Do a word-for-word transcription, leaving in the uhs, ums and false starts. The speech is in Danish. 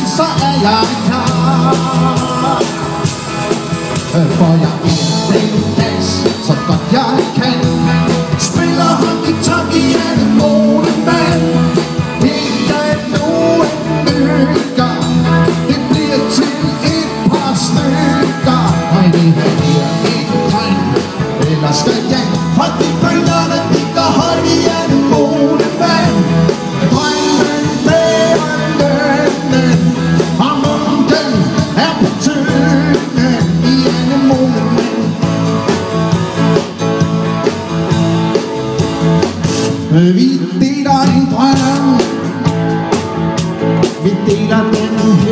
så er jeg klar. For jeg er den dans, så godt jeg kan. Spiller honky-tonk i Anemonemand. Ikke nogen nykker, det bliver til et par stykker. Og det her bliver ikke grøn, eller skal jeg? For de bølgerne, de går højt i Anemonemand. Drømmen bærer lønnen, og munken er på tønden i Anemonemand. Vi deler en drøm, vi deler den her.